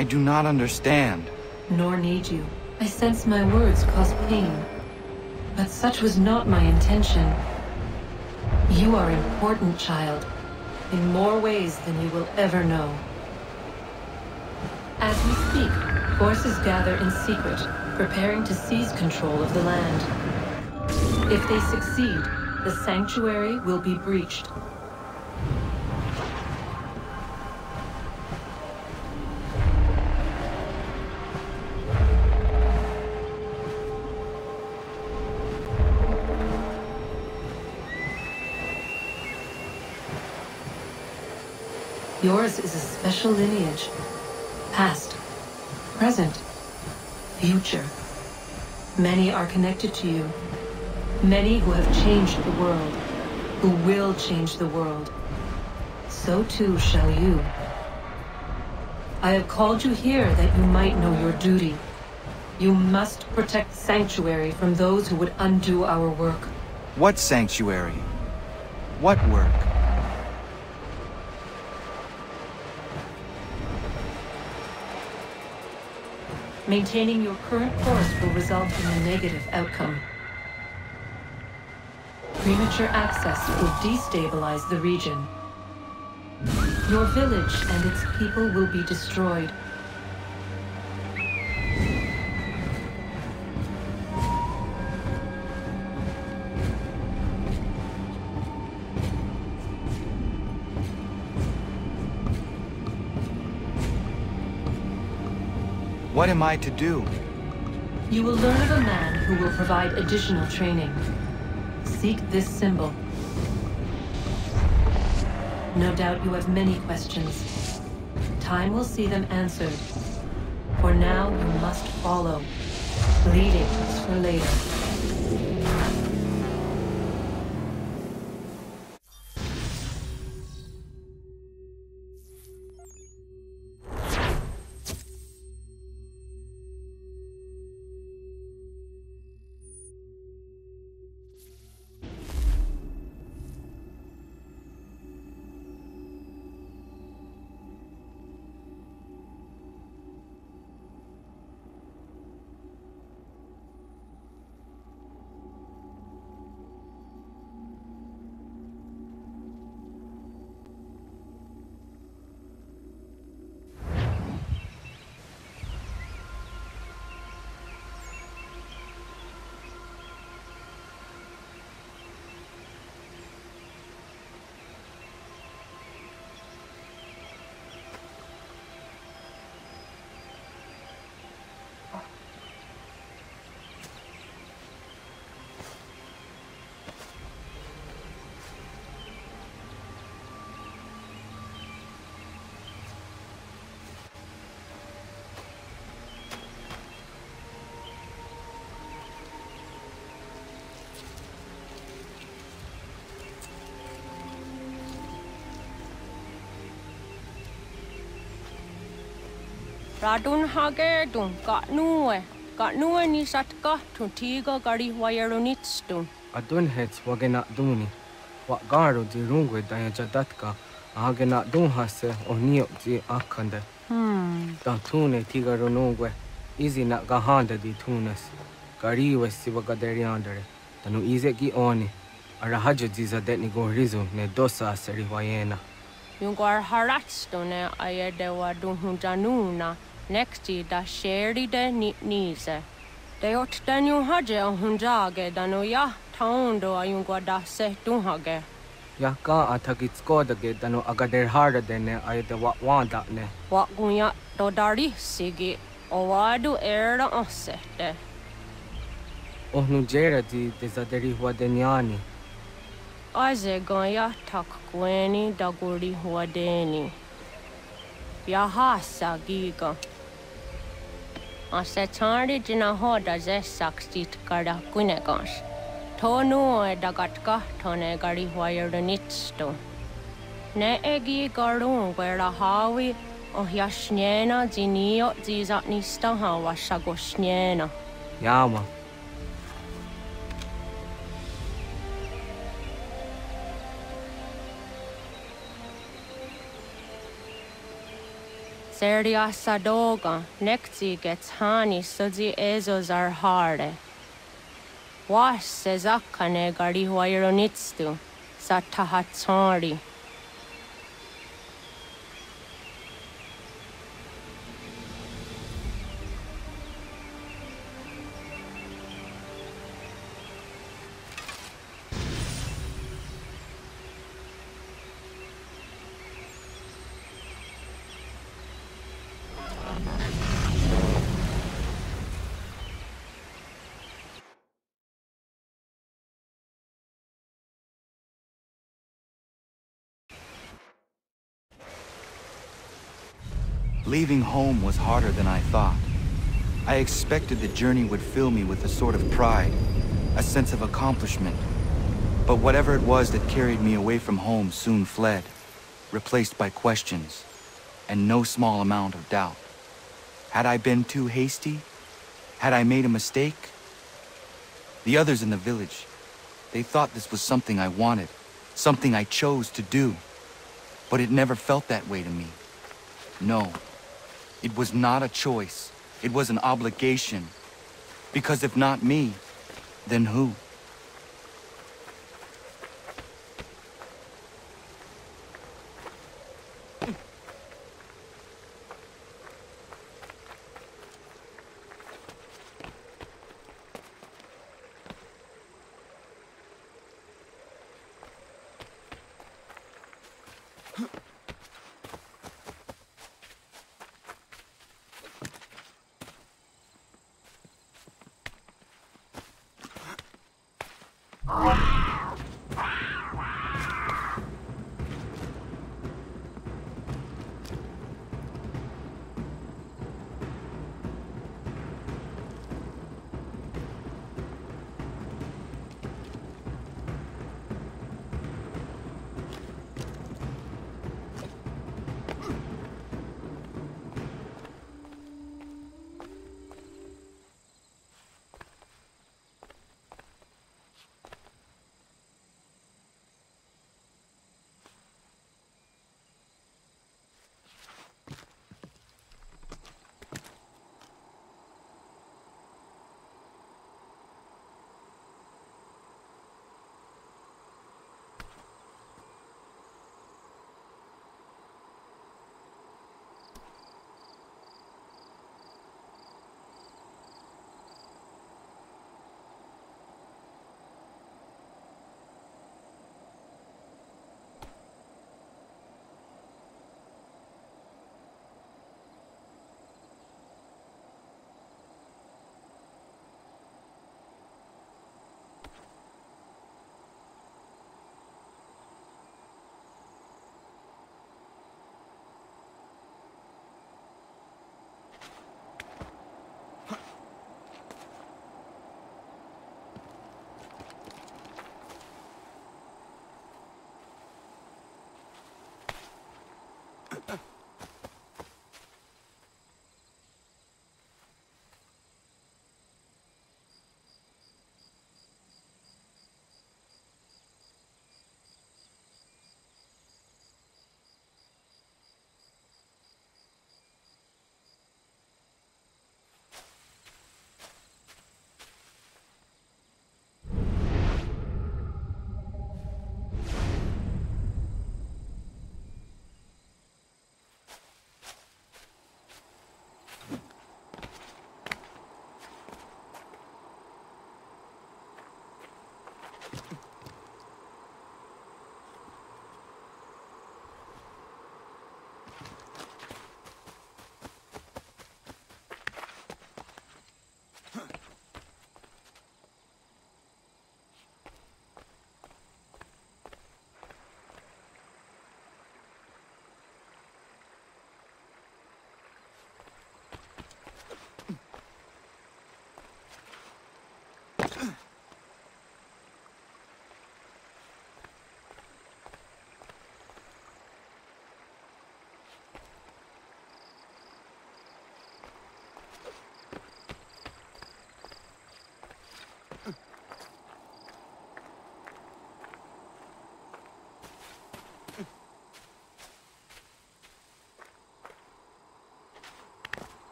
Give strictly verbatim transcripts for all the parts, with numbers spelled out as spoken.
I do not understand. Nor need you. I sense my words cause pain. But such was not my intention. You are important, child. In more ways than you will ever know. As we speak, forces gather in secret, preparing to seize control of the land. If they succeed, the sanctuary will be breached. Yours is a special lineage. Past, present, future. Many are connected to you. Many who have changed the world, who will change the world. So too shall you. I have called you here that you might know your duty. You must protect Sanctuary from those who would undo our work. What sanctuary? What work? Maintaining your current course will result in a negative outcome. Premature access will destabilize the region. Your village and its people will be destroyed. What am I to do? You will learn of a man who will provide additional training. Seek this symbol. No doubt you have many questions. Time will see them answered. For now, you must follow. Leading is for later. Radun hagerdun, got nuwe, got nuwe ni satka, tuntiga gari wayarunitstun. Adun hets wagena duni, what garo di rungwe dayajadatka, agena dun hase or neo di akande. Hmm. Da tune tigarunungwe, easy na gahanda di tunes, gari was sivagaderiandere, tanu easy gi oni, arahaja diza detni go rizu ne dosa seri wayena. Yungar haratstone ayadewa dun hunjanuna. Nexti da sheri de nitnize. De ot danu haje a hunjage danu ya taundo ayungwa da se dunhage. Ya ka atakitskoda danu agader harda dene ayde wa wanda ne. Wa gunya do dari sigi o wadu era osete. Ohnu jera di desaderi huwa denyani. Aze gonya tak gweni da guri huwa deni. Yahasa giga. Ase tari jina hoda ze sakstit kada kunegans. Tonu e dagatka tone gari wayarunitsto. Ne egi garun wera hawi o yashnena zinio zizatnista hawa shagoshnena. Yama. Seriassa doga, nekti gets hani sudzi ezos are harde. Was se zakkane gari huaironitstu, satahatsori. Leaving home was harder than I thought. I expected the journey would fill me with a sort of pride, a sense of accomplishment. But whatever it was that carried me away from home soon fled, replaced by questions, and no small amount of doubt. Had I been too hasty? Had I made a mistake? The others in the village, they thought this was something I wanted, something I chose to do. But it never felt that way to me. No. It was not a choice. It was an obligation. Because if not me, then who?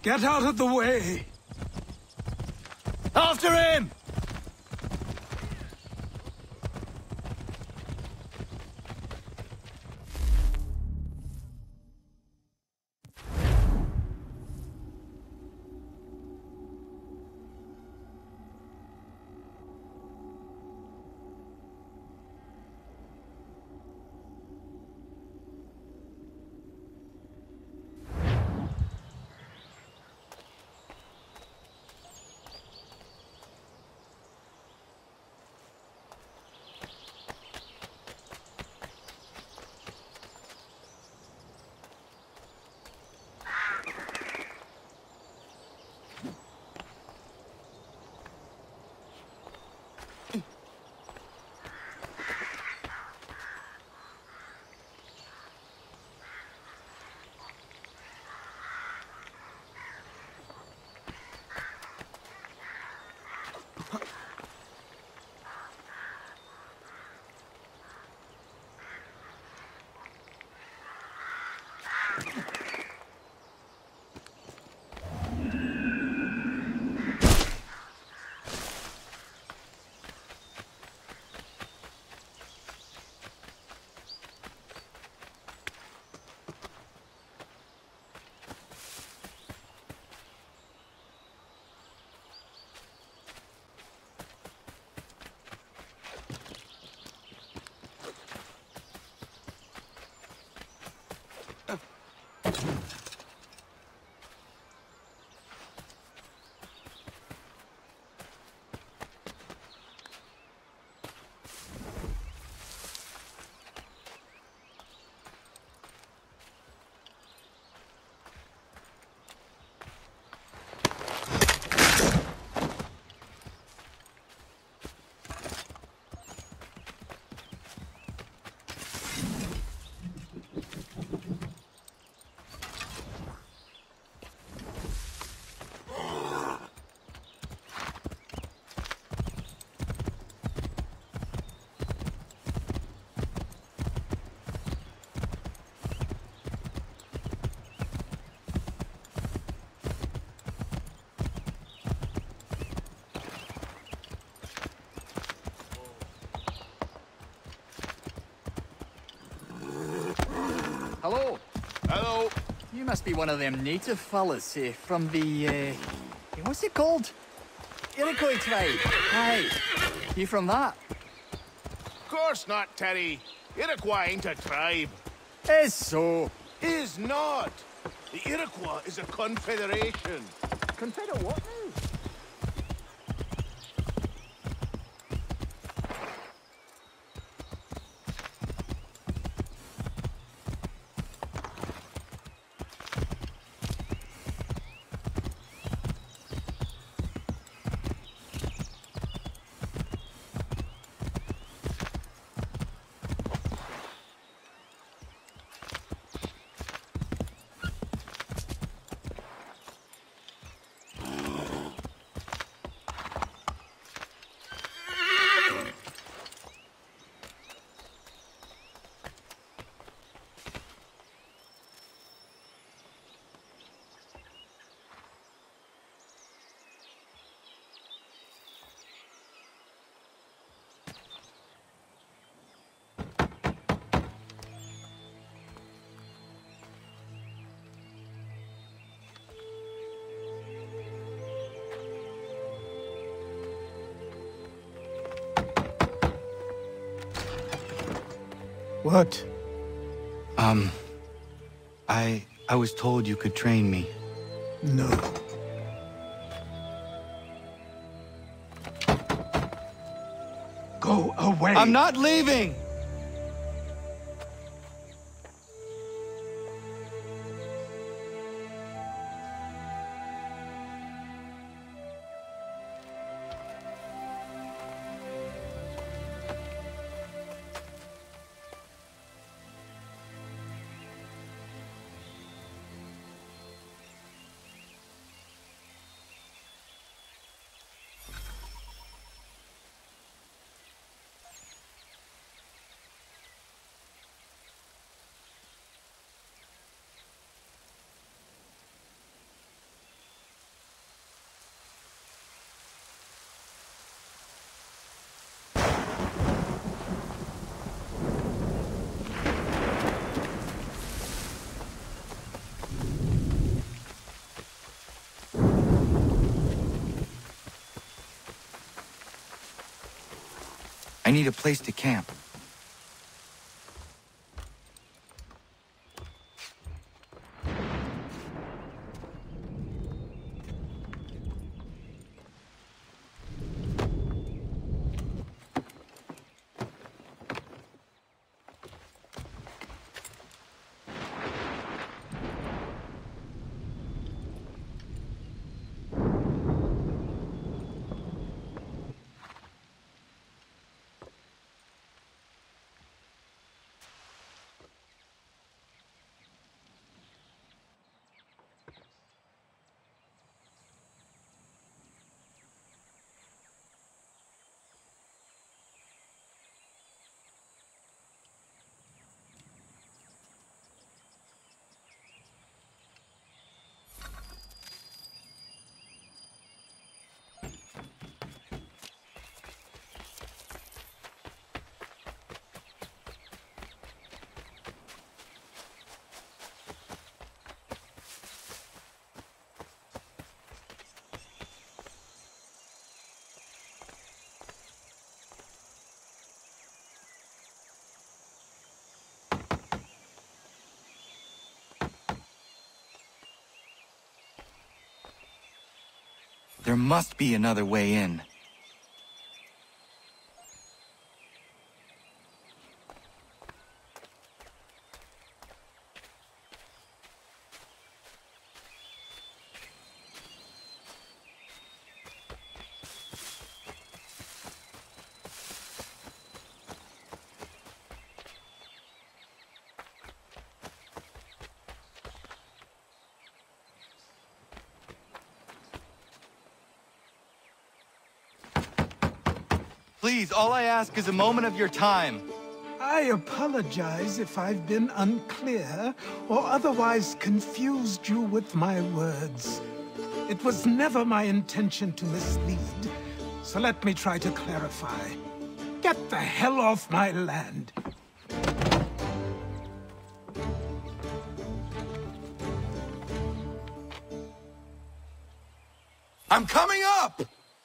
Get out of the way! After him! Hello. Hello. You must be one of them native fellas eh, from the, uh, what's it called? Iroquois tribe. Aye. You from that? Of course not, Terry. Iroquois ain't a tribe. Is so. Is not. The Iroquois is a confederation. Confederate what now? What? Um, I... I was told you could train me. No. Go away! I'm not leaving! need a place to camp. There must be another way in. Please, all I ask is a moment of your time. I apologize if I've been unclear or otherwise confused you with my words. It was never my intention to mislead, so let me try to clarify. Get the hell off my land! I'm coming up!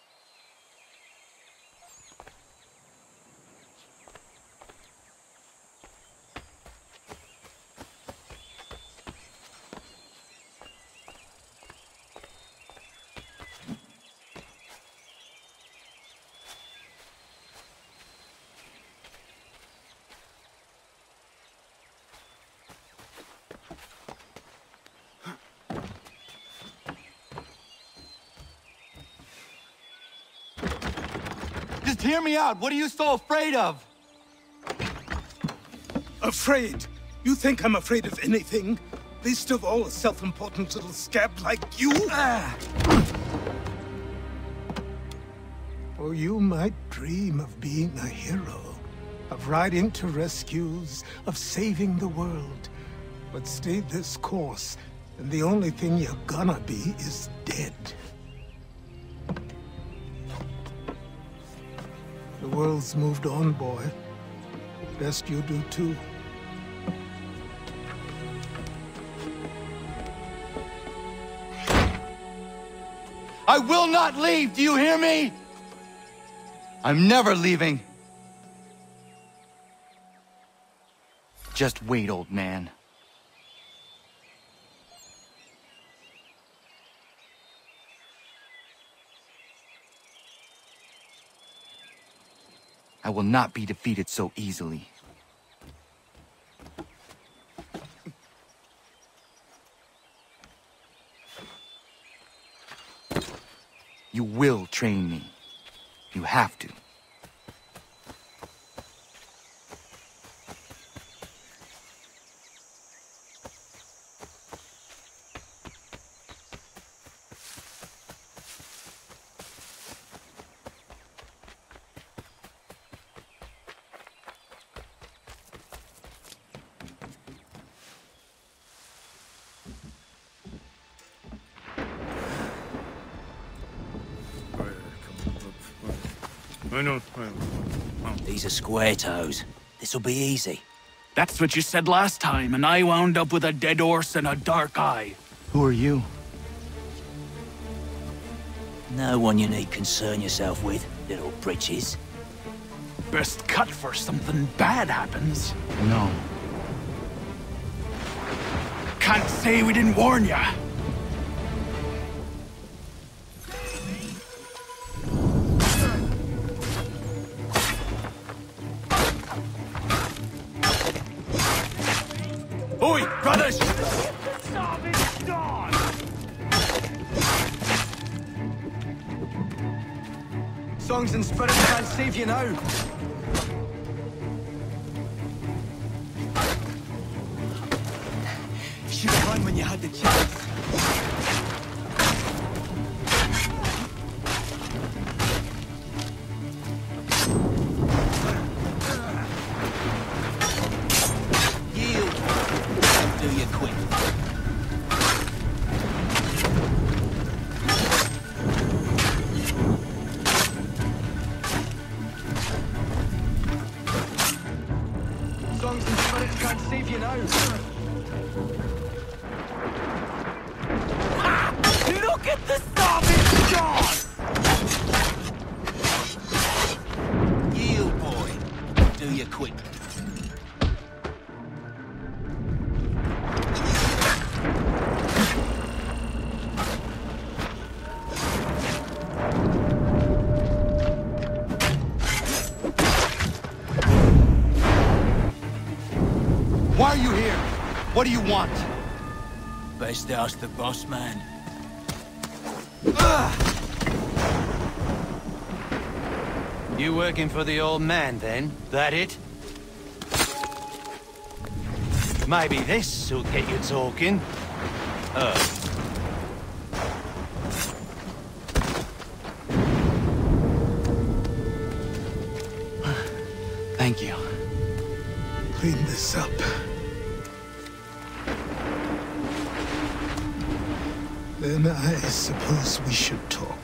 Just hear me out. What are you so afraid of? Afraid? You think I'm afraid of anything? Least of all a self-important little scab like you? Ah. Or you might dream of being a hero, of riding to rescues, of saving the world. But stay this course, and the only thing you're gonna be is dead. The world's moved on, boy. Best you do too. I will not leave, do you hear me? I'm never leaving. Just wait, old man. I will not be defeated so easily. You will train me. You have to. These are square toes. This'll be easy. That's what you said last time, and I wound up with a dead horse and a dark eye. Who are you? No one you need concern yourself with, little britches. best cut for something bad happens. No. Can't say we didn't warn ya. Oi, brothers! Songs and spirits can't save you now. Should have run when you had the chance. Yield. Do you quick. Songs and spirits can't save you now. Look at the starving jaws! Yield, boy. Do you quick. Why are you here? What do you want? Best ask the boss man. You working for the old man, then? That it? Maybe this'll get you talking. Uh. Thank you. Clean this up. Then I suppose we should talk.